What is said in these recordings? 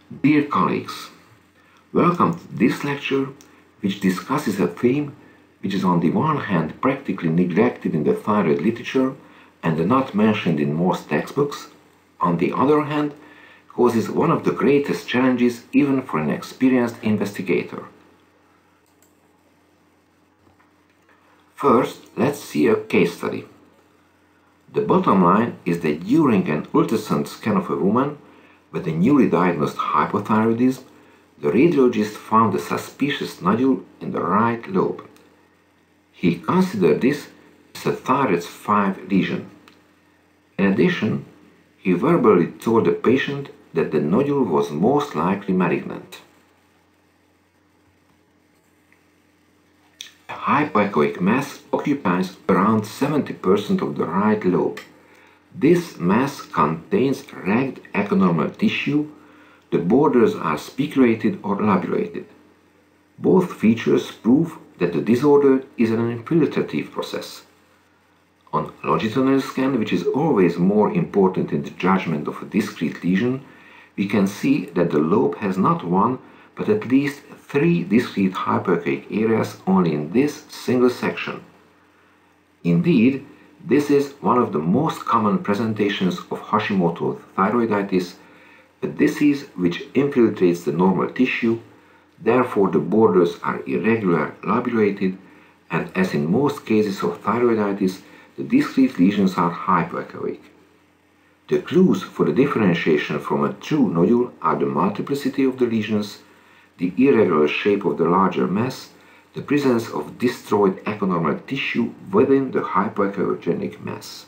Dear colleagues, welcome to this lecture which discusses a theme which is on the one hand practically neglected in the thyroid literature and not mentioned in most textbooks, on the other hand causes one of the greatest challenges even for an experienced investigator. First, let's see a case study. The bottom line is that during an ultrasound scan of a woman with a newly diagnosed hypothyroidism, the radiologist found a suspicious nodule in the right lobe. He considered this as a thyroid 5 lesion. In addition, he verbally told the patient that the nodule was most likely malignant. A hypoechoic mass occupies around 70% of the right lobe. This mass contains ragged echonormal tissue. The borders are spiculated or lobulated. Both features prove that the disorder is an infiltrative process. On longitudinal scan, which is always more important in the judgment of a discrete lesion, we can see that the lobe has not one but at least 3 discrete hypoechoic areas only in this single section. Indeed, this is one of the most common presentations of Hashimoto's thyroiditis, a disease which infiltrates the normal tissue. Therefore, the borders are irregular, lobulated, and as in most cases of thyroiditis, the discrete lesions are hypoechoic. The clues for the differentiation from a true nodule are the multiplicity of the lesions, the irregular shape of the larger mass, the presence of destroyed echonormal tissue within the hypoechogenic mass.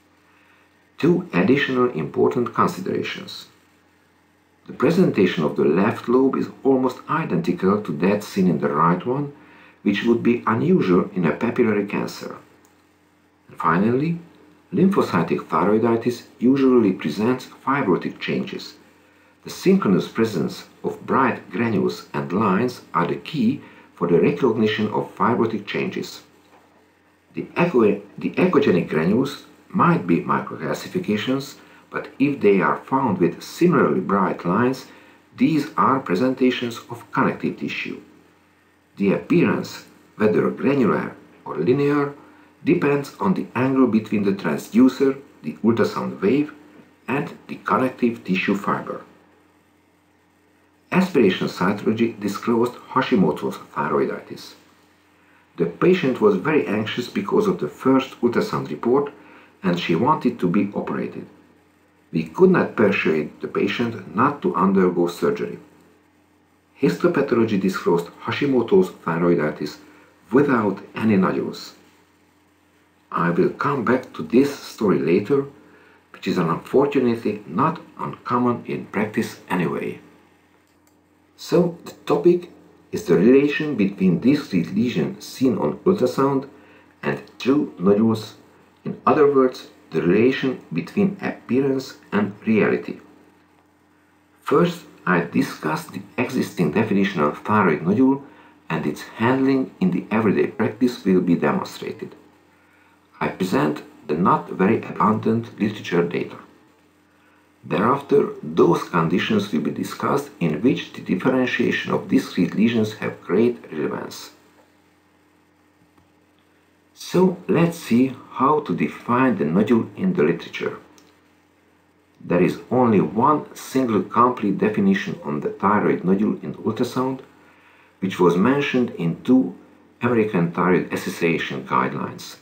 2 additional important considerations. The presentation of the left lobe is almost identical to that seen in the right one, which would be unusual in a papillary cancer. And finally, lymphocytic thyroiditis usually presents fibrotic changes. The synchronous presence of bright granules and lines are the key for the recognition of fibrotic changes. The echogenic granules might be microcalcifications, but if they are found with similarly bright lines, these are presentations of connective tissue. The appearance, whether granular or linear, depends on the angle between the transducer, the ultrasound wave, and the connective tissue fiber. Aspiration cytology disclosed Hashimoto's thyroiditis. The patient was very anxious because of the first ultrasound report and she wanted to be operated. We could not persuade the patient not to undergo surgery. Histopathology disclosed Hashimoto's thyroiditis without any nodules. I will come back to this story later, which is unfortunately not uncommon in practice anyway. So, the topic is the relation between discrete lesions seen on ultrasound and true nodules, in other words, the relation between appearance and reality. First, I discuss the existing definition of thyroid nodule and its handling in the everyday practice will be demonstrated. I present the not very abundant literature data. Thereafter, those conditions will be discussed in which the differentiation of discrete lesions have great relevance. So, let's see how to define the nodule in the literature. There is only one single complete definition on the thyroid nodule in ultrasound, which was mentioned in 2 American Thyroid Association guidelines.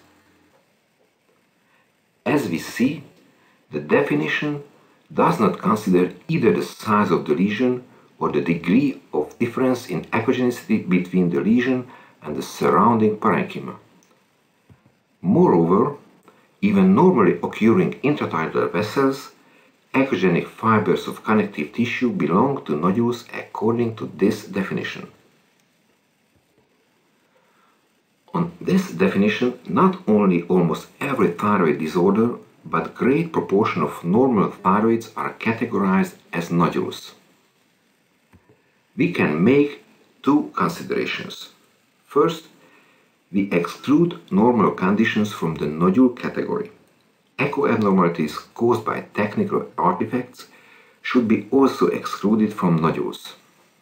As we see, the definition does not consider either the size of the lesion or the degree of difference in echogenicity between the lesion and the surrounding parenchyma. Moreover, even normally occurring intrathyroidal vessels, echogenic fibers of connective tissue belong to nodules according to this definition. On this definition, not only almost every thyroid disorder but great proportion of normal thyroids are categorized as nodules. We can make 2 considerations. First, we exclude normal conditions from the nodule category. Echo abnormalities caused by technical artifacts should be also excluded from nodules.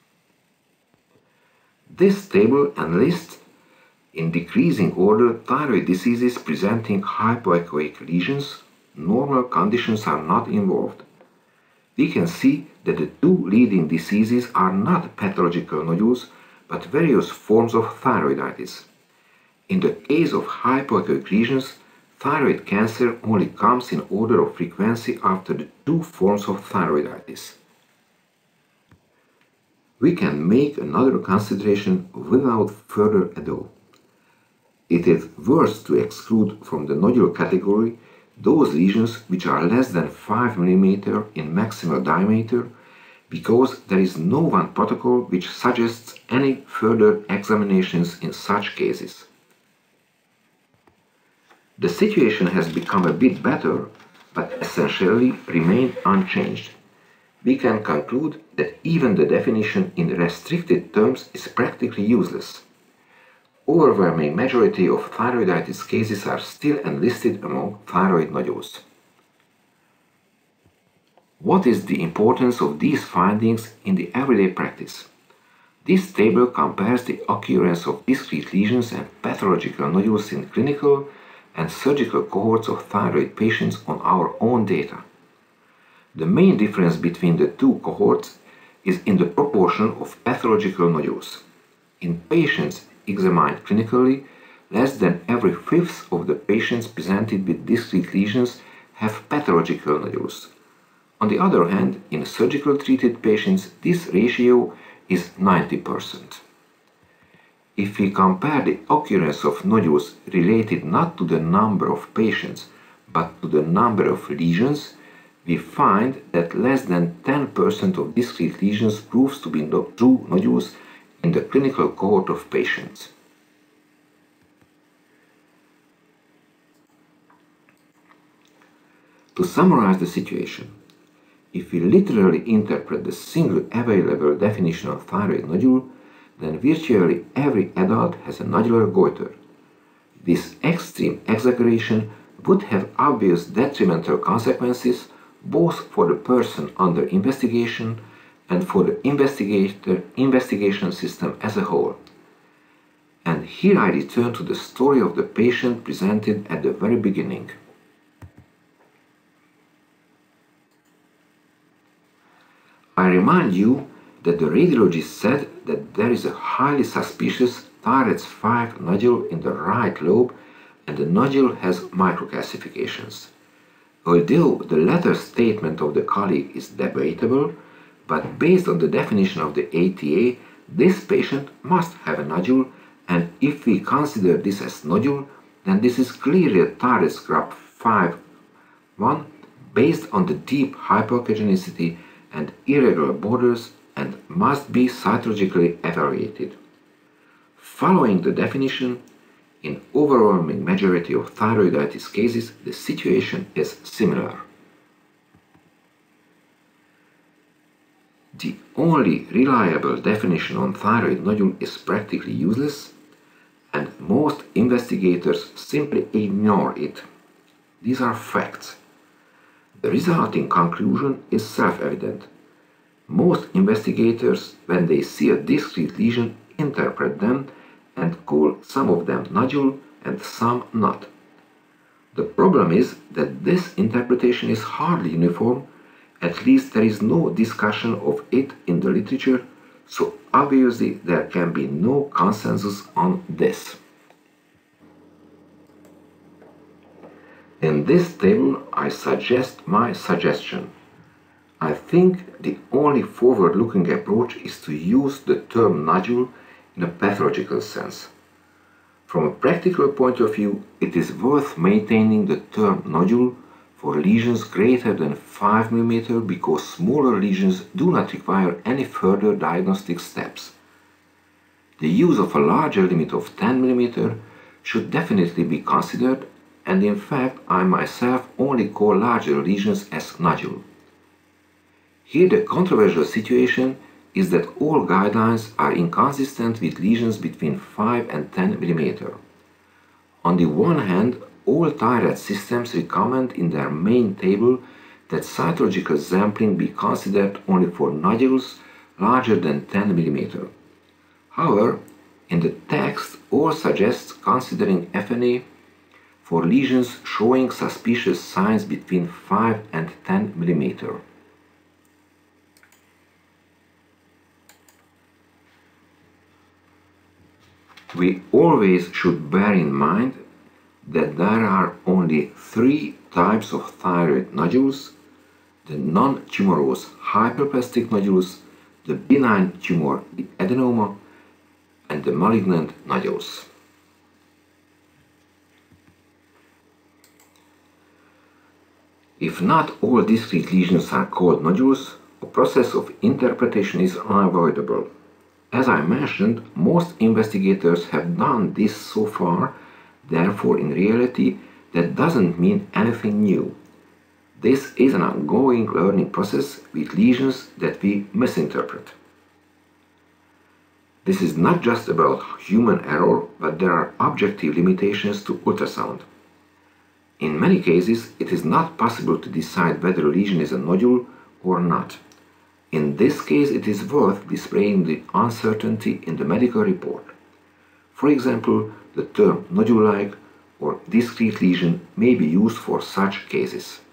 This table enlists in decreasing order thyroid diseases presenting hypoechoic lesions. Normal conditions are not involved. We can see that the two leading diseases are not pathological nodules, but various forms of thyroiditis. In the case of hypoechoic lesions, thyroid cancer only comes in order of frequency after the two forms of thyroiditis. We can make another consideration without further ado. It is worth to exclude from the nodule category those lesions which are less than 5 mm in maximal diameter, because there is no one protocol which suggests any further examinations in such cases. The situation has become a bit better, but essentially remained unchanged. We can conclude that even the definition in restricted terms is practically useless. Overwhelming majority of thyroiditis cases are still enlisted among thyroid nodules. What is the importance of these findings in the everyday practice? This table compares the occurrence of discrete lesions and pathological nodules in clinical and surgical cohorts of thyroid patients on our own data. The main difference between the two cohorts is in the proportion of pathological nodules. In patients examined clinically, less than every fifth of the patients presented with discrete lesions have pathological nodules. On the other hand, in surgical treated patients, this ratio is 90%. If we compare the occurrence of nodules related not to the number of patients, but to the number of lesions, we find that less than 10% of discrete lesions proves to be true nodules in the clinical cohort of patients. To summarize the situation, if we literally interpret the single available definition of thyroid nodule, then virtually every adult has a nodular goiter. This extreme exaggeration would have obvious detrimental consequences both for the person under investigation and for the investigation system as a whole. And here I return to the story of the patient presented at the very beginning. I remind you that the radiologist said that there is a highly suspicious TIRADS 5 nodule in the right lobe, and the nodule has microcalcifications. Although the latter statement of the colleague is debatable, but based on the definition of the ATA, this patient must have a nodule, and if we consider this as nodule, then this is clearly a TIRADS GRAB 5-1 based on the deep hypoechogenicity and irregular borders, and must be cytologically evaluated. Following the definition, in overwhelming majority of thyroiditis cases, the situation is similar. The only reliable definition on thyroid nodule is practically useless, and most investigators simply ignore it. These are facts. The resulting conclusion is self-evident. Most investigators, when they see a discrete lesion, interpret them and call some of them nodule and some not. The problem is that this interpretation is hardly uniform, at least there is no discussion of it in the literature, so obviously there can be no consensus on this. In this table I suggest my suggestion. I think the only forward-looking approach is to use the term nodule in a pathological sense. From a practical point of view, it is worth maintaining the term nodule for lesions greater than 5 mm because smaller lesions do not require any further diagnostic steps. The use of a larger limit of 10 mm should definitely be considered, and in fact I myself only call larger lesions as nodule. Here the controversial situation is that all guidelines are inconsistent with lesions between 5 and 10 mm. On the one hand, all TIRADS systems recommend in their main table that cytological sampling be considered only for nodules larger than 10 mm. However, in the text, all suggests considering FNA for lesions showing suspicious signs between 5 and 10 mm. We always should bear in mind that there are only 3 types of thyroid nodules: the non-tumorous hyperplastic nodules, the benign tumor, the adenoma, and the malignant nodules. If not all discrete lesions are called nodules, a process of interpretation is unavoidable. As I mentioned, most investigators have done this so far, therefore in reality that doesn't mean anything new. This is an ongoing learning process with lesions that we misinterpret. This is not just about human error, but there are objective limitations to ultrasound. In many cases, it is not possible to decide whether a lesion is a nodule or not. In this case, it is worth displaying the uncertainty in the medical report. For example, the term nodule-like or discrete lesion may be used for such cases.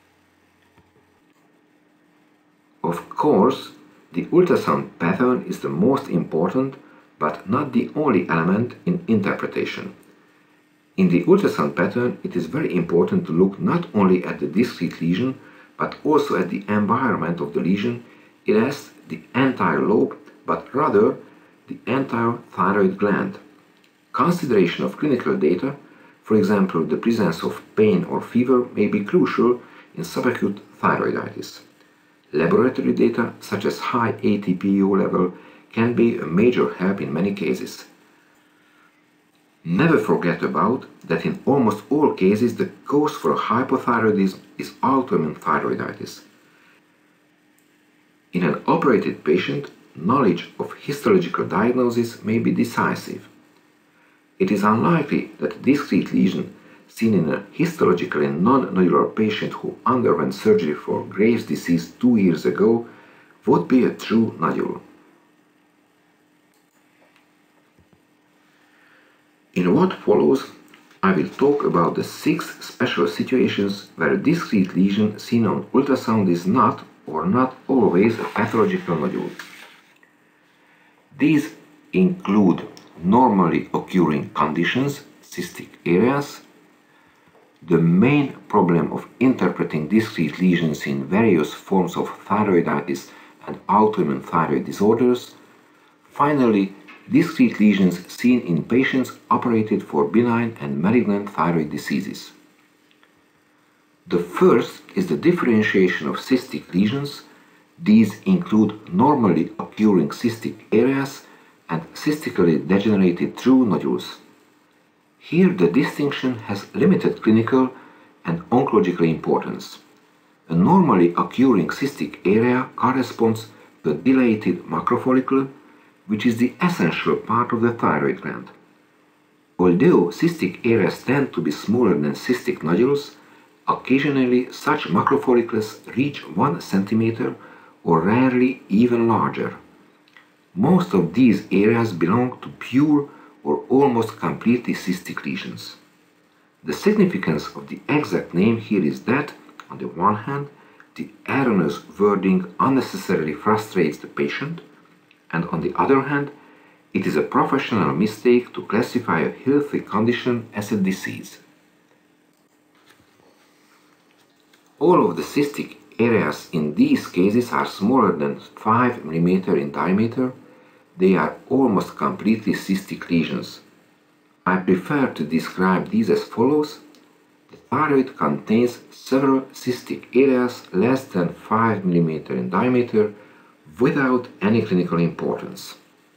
Of course, the ultrasound pattern is the most important, but not the only element in interpretation. In the ultrasound pattern, it is very important to look not only at the discrete lesion, but also at the environment of the lesion, i.e. the entire lobe, but rather the entire thyroid gland. Consideration of clinical data, for example the presence of pain or fever, may be crucial in subacute thyroiditis. Laboratory data such as high ATPO level can be a major help in many cases. Never forget about that in almost all cases the cause for hypothyroidism is autoimmune thyroiditis. In an operated patient, knowledge of histological diagnosis may be decisive. It is unlikely that a discrete lesion seen in a histologically non-nodular patient who underwent surgery for Graves' disease 2 years ago would be a true nodule. In what follows, I will talk about the 6 special situations where a discrete lesion seen on ultrasound is not or not always a pathological nodule. These include normally occurring conditions, cystic areas. The main problem of interpreting discrete lesions in various forms of thyroiditis and autoimmune thyroid disorders. Finally, discrete lesions seen in patients operated for benign and malignant thyroid diseases. The first is the differentiation of cystic lesions. These include normally occurring cystic areas and cystically degenerated true nodules. Here the distinction has limited clinical and oncological importance. A normally occurring cystic area corresponds to a dilated macrofollicle, which is the essential part of the thyroid gland. Although cystic areas tend to be smaller than cystic nodules, occasionally such macrofollicles reach 1 cm or rarely even larger. Most of these areas belong to pure or almost completely cystic lesions. The significance of the exact name here is that, on the one hand, the erroneous wording unnecessarily frustrates the patient, and on the other hand, it is a professional mistake to classify a healthy condition as a disease. All of the cystic areas in these cases are smaller than 5 mm in diameter. They are almost completely cystic lesions. I prefer to describe these as follows. The thyroid contains several cystic areas less than 5 mm in diameter without any clinical importance.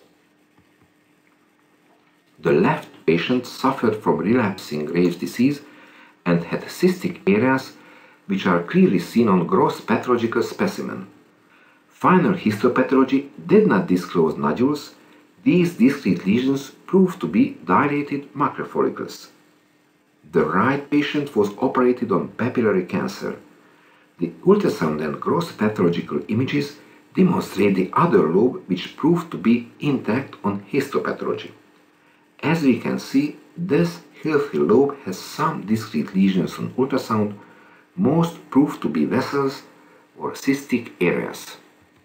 The left patient suffered from relapsing Graves' disease and had cystic areas which are clearly seen on gross pathological specimen. Final histopathology did not disclose nodules. These discrete lesions proved to be dilated macrofollicles. The right patient was operated on papillary cancer. The ultrasound and gross pathological images demonstrate the other lobe, which proved to be intact on histopathology. As we can see, this healthy lobe has some discrete lesions on ultrasound. Most proved to be vessels or cystic areas.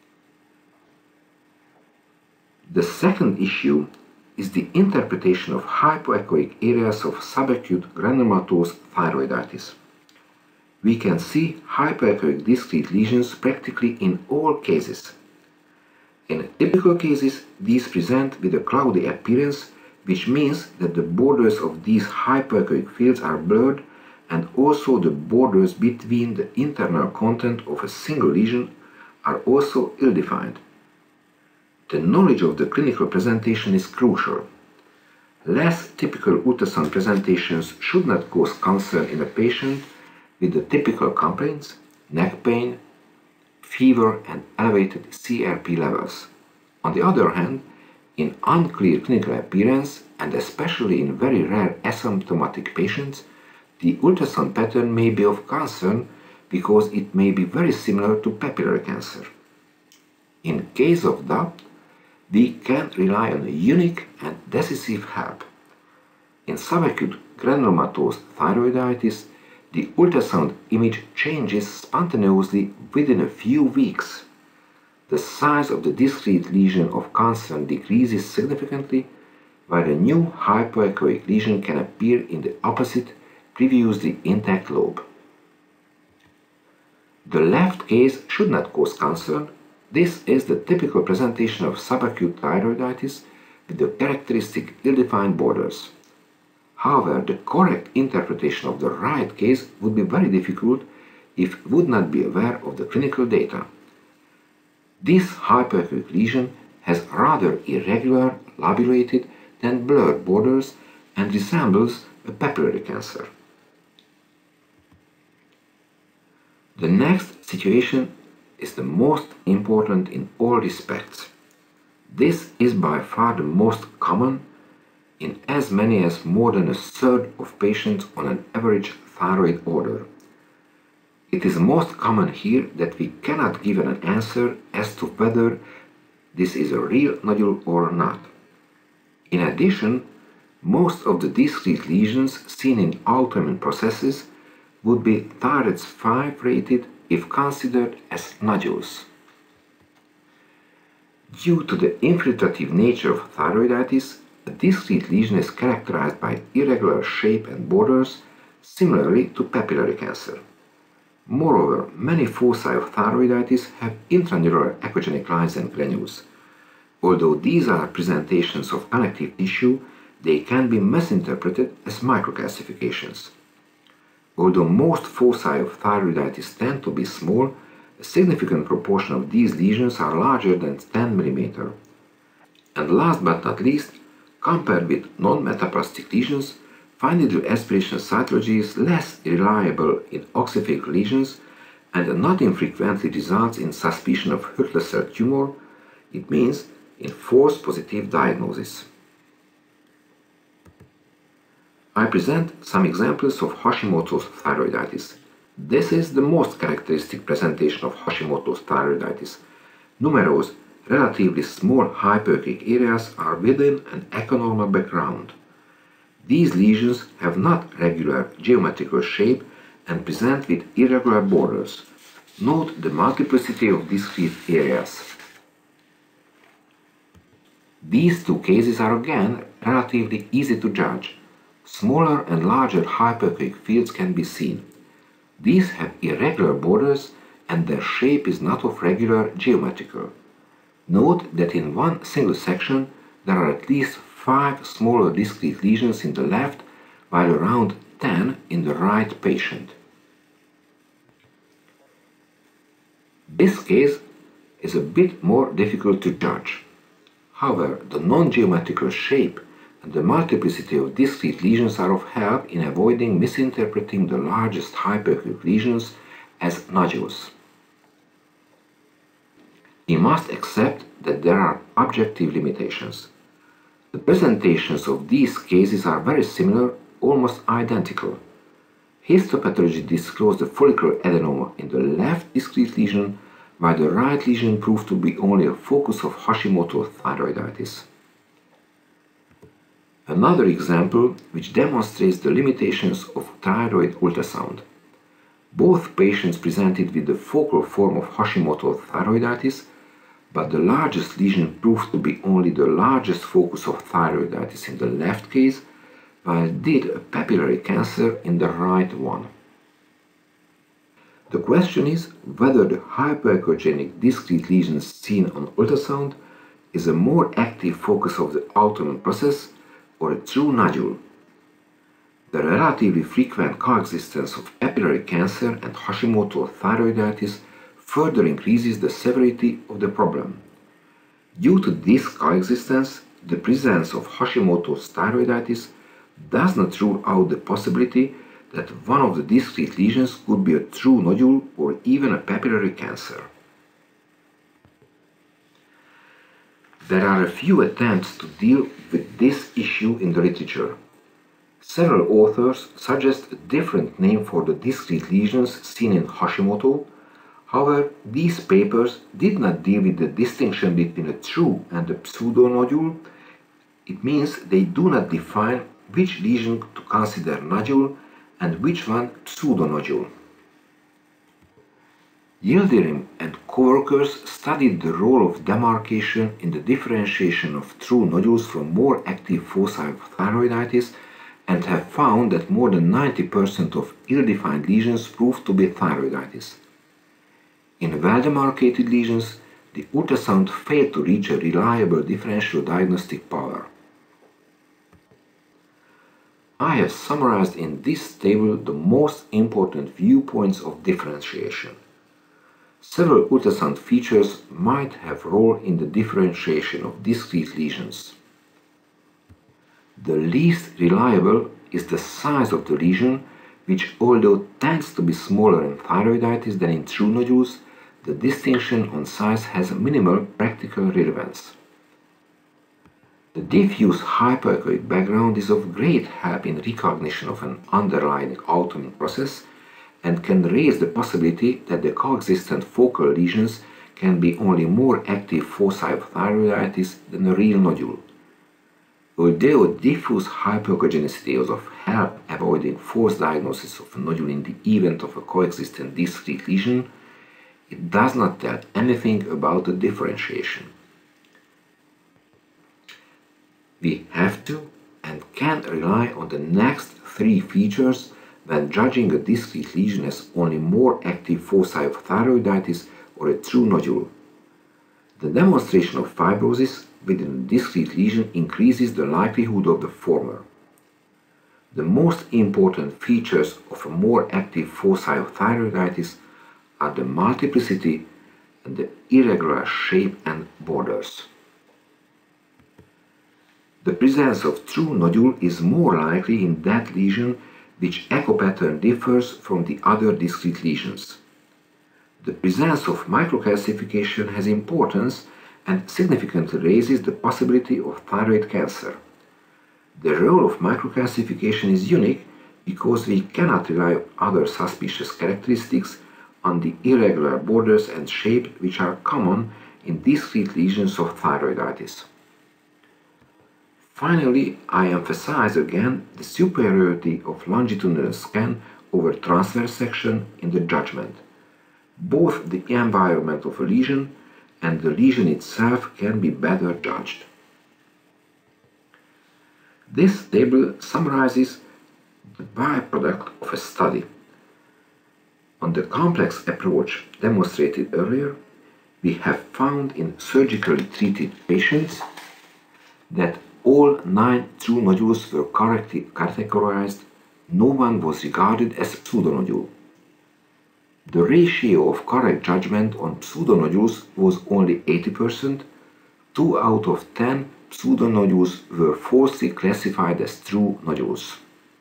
The second issue is the interpretation of hypoechoic areas of subacute granulomatous thyroiditis. We can see hypoechoic discrete lesions practically in all cases. In typical cases, these present with a cloudy appearance, which means that the borders of these hypoechoic fields are blurred, and also the borders between the internal content of a single lesion are also ill-defined. The knowledge of the clinical presentation is crucial. Less typical ultrasound presentations should not cause concern in a patient with the typical complaints, neck pain, fever, and elevated CRP levels. On the other hand, in unclear clinical appearance, and especially in very rare asymptomatic patients, the ultrasound pattern may be of concern because it may be very similar to papillary cancer. In case of doubt, we can rely on a unique and decisive help. In subacute granulomatous thyroiditis, the ultrasound image changes spontaneously within a few weeks. The size of the discrete lesion of concern decreases significantly, while a new hypoechoic lesion can appear in the opposite, previously intact lobe. The left case should not cause concern. This is the typical presentation of subacute thyroiditis with the characteristic ill-defined borders. However, the correct interpretation of the right case would be very difficult if we would not be aware of the clinical data. This hypoechoic lesion has rather irregular, lobulated, than blurred borders and resembles a papillary cancer. The next situation is the most important in all respects. This is by far the most common in as many as more than a third of patients on an average thyroid order. It is most common here that we cannot give an answer as to whether this is a real nodule or not. In addition, most of the discrete lesions seen in autoimmune processes would be thyroid 5 rated if considered as nodules. Due to the infiltrative nature of thyroiditis, a discrete lesion is characterized by irregular shape and borders, similarly to papillary cancer. Moreover, many foci of thyroiditis have intranuclear echogenic lines and granules. Although these are presentations of connective tissue, they can be misinterpreted as microcalcifications. Although most foci of thyroiditis tend to be small, a significant proportion of these lesions are larger than 10 mm. And last but not least, compared with non-metaplastic lesions, fine needle aspiration cytology is less reliable in oxyphilic lesions and not infrequently results in suspicion of Hürthle cell tumor. It means in false positive diagnosis. I present some examples of Hashimoto's thyroiditis. This is the most characteristic presentation of Hashimoto's thyroiditis. Numerous, relatively small hypoechoic areas are within an echonormal background. These lesions have not regular geometrical shape and present with irregular borders. Note the multiplicity of discrete areas. These two cases are again relatively easy to judge. Smaller and larger hypoechoic fields can be seen. These have irregular borders and their shape is not of regular geometrical. Note that in one single section there are at least 5 smaller discrete lesions in the left, while around 10 in the right patient. This case is a bit more difficult to judge. However, the non-geometrical shape and the multiplicity of discrete lesions are of help in avoiding misinterpreting the largest hypoechoic lesions as nodules. We must accept that there are objective limitations. The presentations of these cases are very similar, almost identical. Histopathology disclosed the follicular adenoma in the left discrete lesion, while the right lesion proved to be only a focus of Hashimoto thyroiditis. Another example which demonstrates the limitations of thyroid ultrasound. Both patients presented with the focal form of Hashimoto thyroiditis, but the largest lesion proved to be only the largest focus of thyroiditis in the left case, while it did a papillary cancer in the right one. The question is whether the hypoechogenic discrete lesions seen on ultrasound is a more active focus of the autoimmune process or a true nodule. The relatively frequent coexistence of papillary cancer and Hashimoto thyroiditis further increases the severity of the problem. Due to this coexistence, the presence of Hashimoto's thyroiditis does not rule out the possibility that one of the discrete lesions could be a true nodule or even a papillary cancer. There are a few attempts to deal with this issue in the literature. Several authors suggest a different name for the discrete lesions seen in Hashimoto. However, these papers did not deal with the distinction between a true and a pseudonodule. It means they do not define which lesion to consider nodule and which one pseudonodule. Yildirim and co-workers studied the role of demarcation in the differentiation of true nodules from more active foci of thyroiditis and have found that more than 90% of ill-defined lesions prove to be thyroiditis. In well-demarcated lesions, the ultrasound failed to reach a reliable differential diagnostic power. I have summarized in this table the most important viewpoints of differentiation. Several ultrasound features might have a role in the differentiation of discrete lesions. The least reliable is the size of the lesion, which although tends to be smaller in thyroiditis than in true nodules, the distinction on size has minimal practical relevance. The diffuse hypoechoic background is of great help in recognition of an underlying autoimmune process and can raise the possibility that the coexistent focal lesions can be only more active foci of thyroiditis than a real nodule. Although diffuse hypoechogenicity is of help avoiding false diagnosis of a nodule in the event of a coexistent discrete lesion, it does not tell anything about the differentiation. We have to and can rely on the next three features when judging a discrete lesion as only more active foci of thyroiditis or a true nodule. The demonstration of fibrosis within a discrete lesion increases the likelihood of the former. The most important features of a more active foci of thyroiditis are the multiplicity and the irregular shape and borders. The presence of true nodule is more likely in that lesion which echo pattern differs from the other discrete lesions. The presence of microcalcification has importance and significantly raises the possibility of thyroid cancer. The role of microcalcification is unique because we cannot rely on other suspicious characteristics on the irregular borders and shape which are common in discrete lesions of thyroiditis. Finally, I emphasize again the superiority of longitudinal scan over transverse section in the judgment. Both the environment of a lesion and the lesion itself can be better judged. This table summarizes the byproduct of a study. On the complex approach demonstrated earlier, we have found in surgically treated patients that all 9 true nodules were correctly categorized. No one was regarded as pseudonodule. The ratio of correct judgment on pseudonodules was only 80%. 2 out of 10 pseudonodules were falsely classified as true nodules.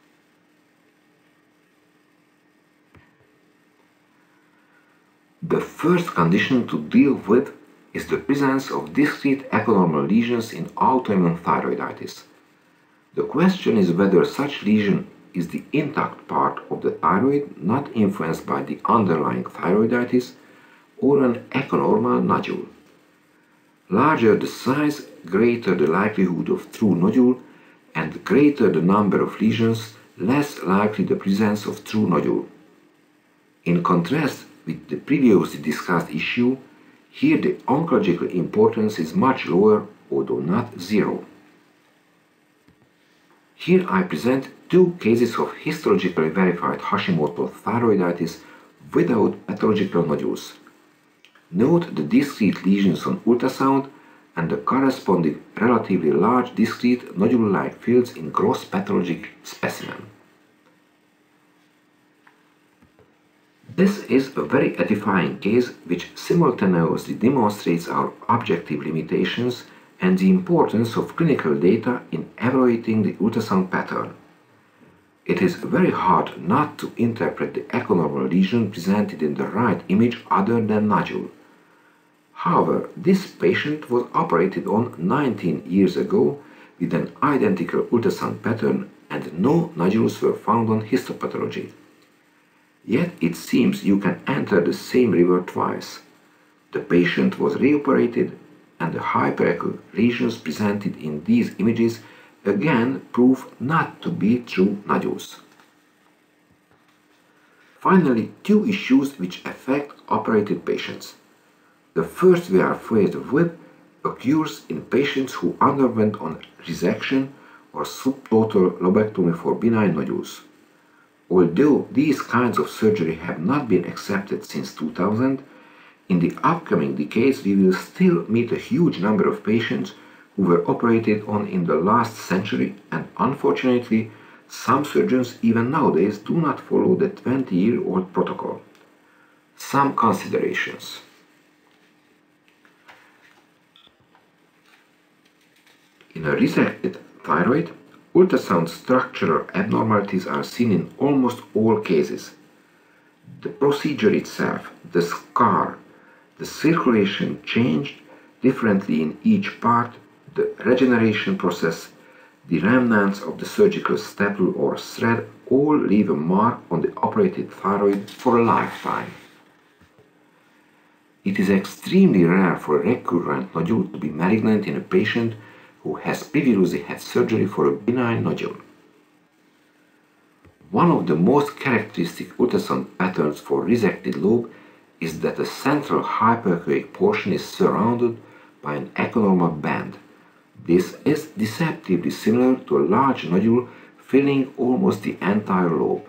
The first condition to deal with is the presence of discrete echonormal lesions in autoimmune thyroiditis. The question is whether such lesions is the intact part of the thyroid not influenced by the underlying thyroiditis or an echonormal nodule. Larger the size, greater the likelihood of true nodule, and greater the number of lesions, less likely the presence of true nodule. In contrast with the previously discussed issue, here the oncological importance is much lower, although not zero. Here I present two cases of histologically verified Hashimoto thyroiditis without pathological nodules. Note the discrete lesions on ultrasound and the corresponding relatively large discrete nodule-like fields in gross pathologic specimen. This is a very edifying case which simultaneously demonstrates our objective limitations and the importance of clinical data in evaluating the ultrasound pattern. It is very hard not to interpret the echonormal lesion presented in the right image other than nodule. However, this patient was operated on 19 years ago with an identical ultrasound pattern and no nodules were found on histopathology. Yet it seems you can enter the same river twice. The patient was reoperated and the hyperechoic lesions presented in these images again prove not to be true nodules. Finally, two issues which affect operated patients. The first we are faced with occurs in patients who underwent on resection or subtotal lobectomy for benign nodules. Although these kinds of surgery have not been accepted since 2000, in the upcoming decades we will still meet a huge number of patients who were operated on in the last century, and unfortunately some surgeons even nowadays do not follow the 20-year-old protocol. Some considerations. In a resected thyroid, ultrasound structural abnormalities are seen in almost all cases. The procedure itself, the scar, the circulation changed differently in each part, the regeneration process, the remnants of the surgical staple or thread all leave a mark on the operated thyroid for a lifetime. It is extremely rare for a recurrent nodule to be malignant in a patient who has previously had surgery for a benign nodule. One of the most characteristic ultrasound patterns for resected lobe is that the central hyperechoic portion is surrounded by an echonormal band. This is deceptively similar to a large nodule filling almost the entire lobe.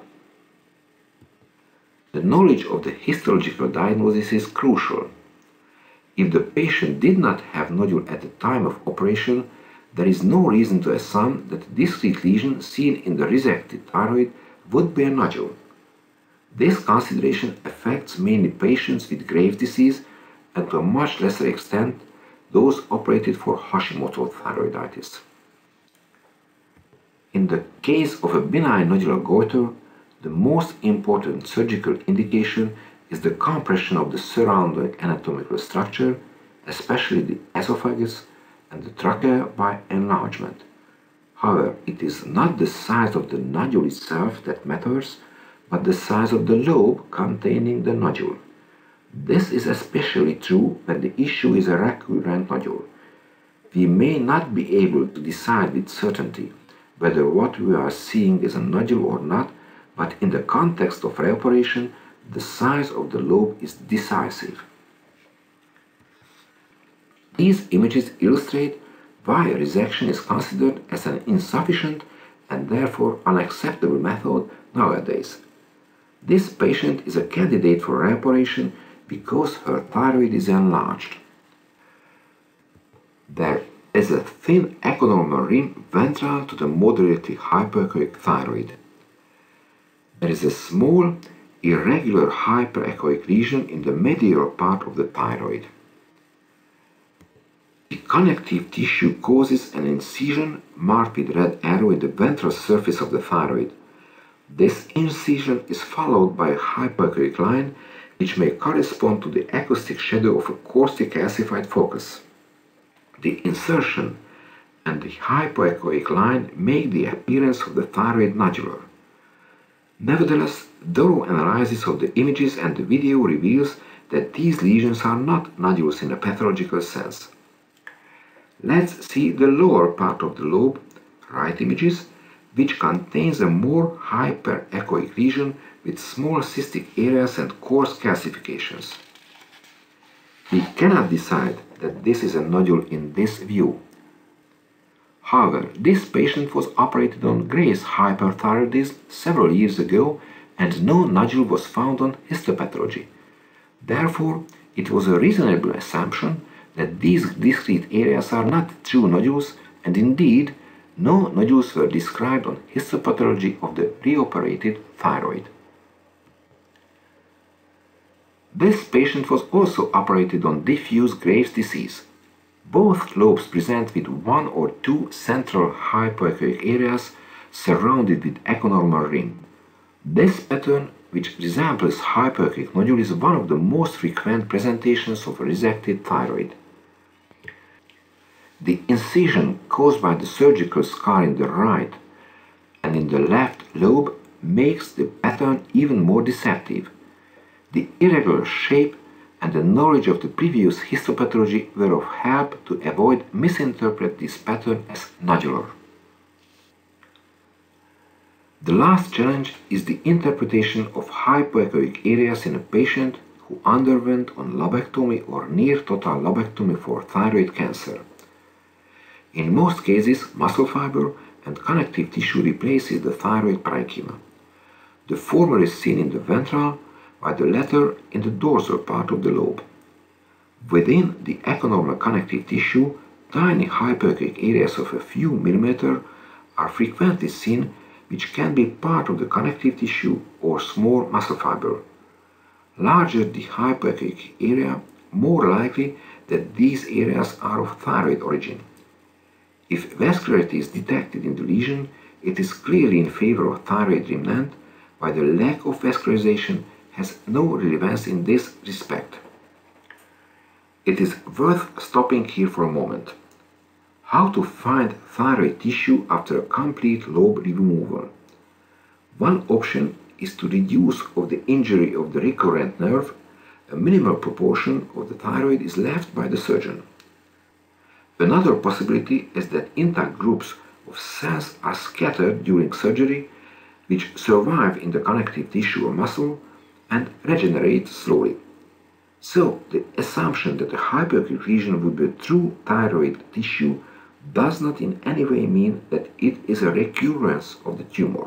The knowledge of the histological diagnosis is crucial. If the patient did not have nodule at the time of operation, there is no reason to assume that the discrete lesion seen in the resected thyroid would be a nodule. This consideration affects mainly patients with Graves' disease and to a much lesser extent those operated for Hashimoto thyroiditis. In the case of a benign nodular goiter, the most important surgical indication is the compression of the surrounding anatomical structure, especially the esophagus and the trachea by enlargement. However, it is not the size of the nodule itself that matters, but the size of the lobe containing the nodule. This is especially true when the issue is a recurrent nodule. We may not be able to decide with certainty whether what we are seeing is a nodule or not, but in the context of reoperation, the size of the lobe is decisive. These images illustrate why resection is considered as an insufficient and therefore unacceptable method nowadays. This patient is a candidate for reoperation because her thyroid is enlarged. There is a thin echonormal rim ventral to the moderately hyperechoic thyroid. There is a small, irregular hyperechoic lesion in the medial part of the thyroid. The connective tissue causes an incision marked with red arrow in the ventral surface of the thyroid. This incision is followed by a hypoechoic line which may correspond to the acoustic shadow of a coarsely calcified focus. The insertion and the hypoechoic line make the appearance of the thyroid nodular. Nevertheless, thorough analysis of the images and the video reveals that these lesions are not nodules in a pathological sense. Let's see the lower part of the lobe, right images, which contains a more hyperechoic region with small cystic areas and coarse calcifications. We cannot decide that this is a nodule in this view. However, this patient was operated on Graves' hyperthyroidism several years ago and no nodule was found on histopathology. Therefore, it was a reasonable assumption that these discrete areas are not true nodules, and indeed, no nodules were described on histopathology of the reoperated thyroid. This patient was also operated on diffuse Graves' disease. Both lobes present with one or two central hypoechoic areas surrounded with echonormal rim. This pattern, which resembles hypoechoic nodule, is one of the most frequent presentations of a resected thyroid. The incision caused by the surgical scar in the right and in the left lobe makes the pattern even more deceptive. The irregular shape and the knowledge of the previous histopathology were of help to avoid misinterpret this pattern as nodular. The last challenge is the interpretation of hypoechoic areas in a patient who underwent on lobectomy or near total lobectomy for thyroid cancer. In most cases, muscle fiber and connective tissue replaces the thyroid parenchyma. The former is seen in the ventral, while the latter in the dorsal part of the lobe. Within the echonormal connective tissue, tiny hypoechoic areas of a few millimeters are frequently seen, which can be part of the connective tissue or small muscle fiber. Larger the hypoechoic area, more likely that these areas are of thyroid origin. If vascularity is detected in the lesion, it is clearly in favor of thyroid remnant, while the lack of vascularization has no relevance in this respect. It is worth stopping here for a moment. How to find thyroid tissue after a complete lobe removal? One option is to reduce of the injury of the recurrent nerve. A minimal proportion of the thyroid is left by the surgeon. Another possibility is that intact groups of cells are scattered during surgery, which survive in the connective tissue or muscle and regenerate slowly. So, the assumption that a hypoechoic region would be true thyroid tissue does not in any way mean that it is a recurrence of the tumor.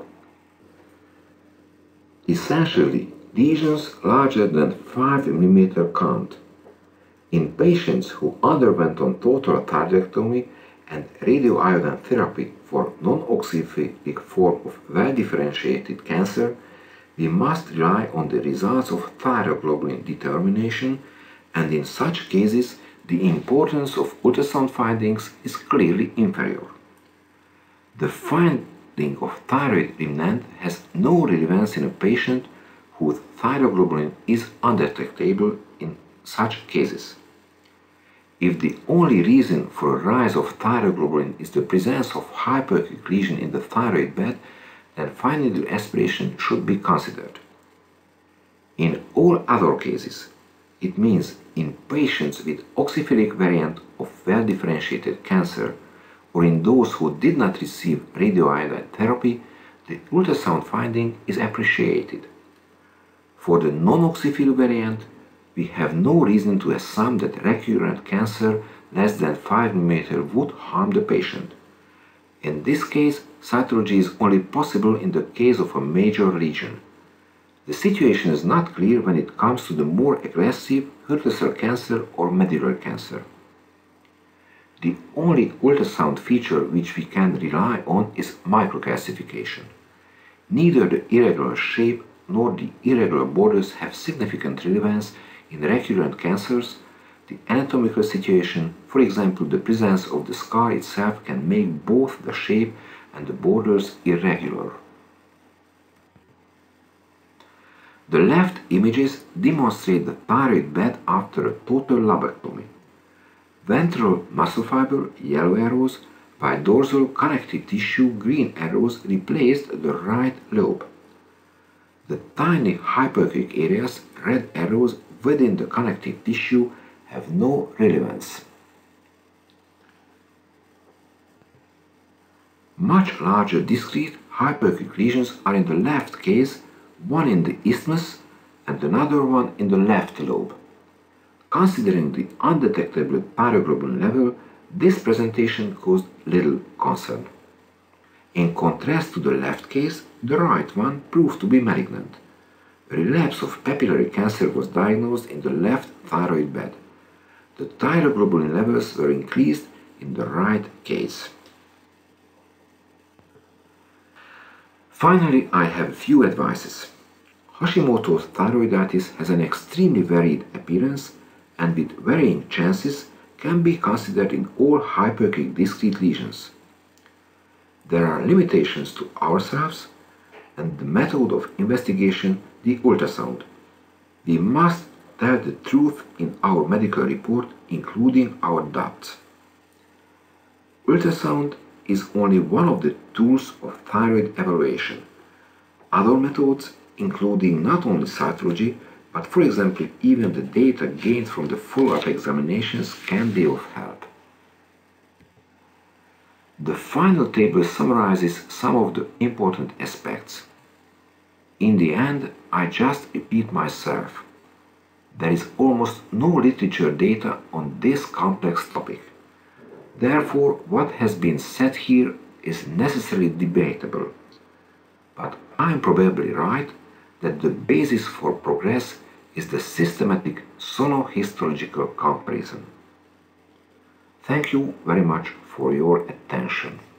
Essentially, lesions larger than 5 mm count. In patients who underwent on total thyroidectomy and radioiodine therapy for non-oxyphilic form of well-differentiated cancer, we must rely on the results of thyroglobulin determination, and in such cases the importance of ultrasound findings is clearly inferior. The finding of thyroid remnant has no relevance in a patient whose thyroglobulin is undetectable in such cases. If the only reason for a rise of thyroglobulin is the presence of hypoechoic lesion in the thyroid bed, then fine needle aspiration should be considered. In all other cases, it means in patients with oxyphilic variant of well-differentiated cancer or in those who did not receive radioiodine therapy, the ultrasound finding is appreciated. For the non-oxyphil variant, we have no reason to assume that recurrent cancer less than 5 mm would harm the patient. In this case, cytology is only possible in the case of a major lesion. The situation is not clear when it comes to the more aggressive hepatocellular cancer or medullary cancer. The only ultrasound feature which we can rely on is microcalcification. Neither the irregular shape nor the irregular borders have significant relevance in recurrent cancers. The anatomical situation, for example the presence of the scar itself, can make both the shape and the borders irregular. The left images demonstrate the thyroid bed after a total lobectomy. Ventral muscle fiber, yellow arrows, while dorsal connective tissue, green arrows, replaced the right lobe. The tiny hypertrophic areas, red arrows within the connective tissue, have no relevance. Much larger discrete hypertrophic lesions are in the left case, one in the isthmus and another one in the left lobe. Considering the undetectable thyroglobulin level, this presentation caused little concern. In contrast to the left case, the right one proved to be malignant. A relapse of papillary cancer was diagnosed in the left thyroid bed. The thyroglobulin levels were increased in the right case. Finally, I have a few advices. Hashimoto's thyroiditis has an extremely varied appearance and with varying chances can be considered in all hypertrophic discrete lesions. There are limitations to ourselves and the method of investigation, the ultrasound. We must tell the truth in our medical report, including our doubts. Ultrasound is only one of the tools of thyroid evaluation. Other methods, including not only cytology, but for example even the data gained from the follow-up examinations, can be of help. The final table summarizes some of the important aspects. In the end, I just repeat myself. There is almost no literature data on this complex topic. Therefore, what has been said here is necessarily debatable. But I am probably right that the basis for progress is the systematic sonohistological comparison. Thank you very much for your attention.